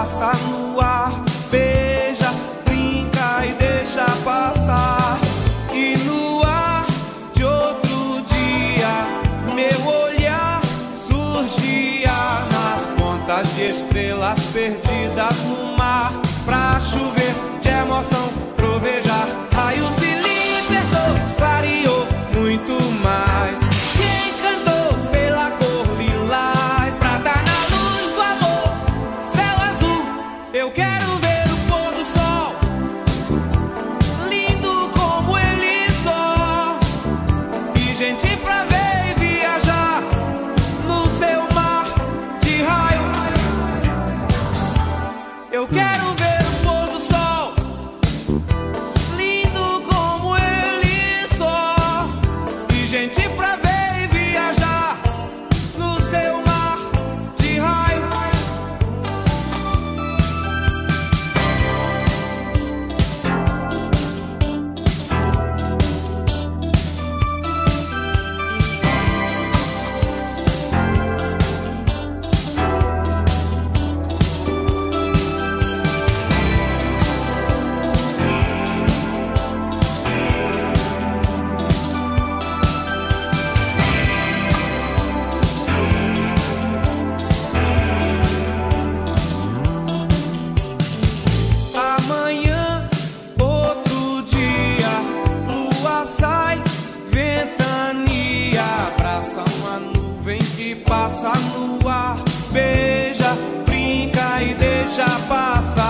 passa no ar. Beija, brinca e deixa passar. E no ar de outro dia, meu olhar surgia nas pontas de estrelas perdidas no mar. Pra chover de emoção, trovejar, raio se libertou, clareou muito mais. Se encantou pela cor lilás, prata na luz do amor, céu azul. Eu quero ver o pôr do sol, lindo como ele só. E gente pra ver e viajar no seu mar de raio. Eu quero ver o pôr do sol, lindo como ele só. E gente pra ver e viajar no seu mar de raio. Amanhã, outro dia, lua sai, ventania, abraça uma nuvem que passa no ar. Beija, brinca e deixa passar.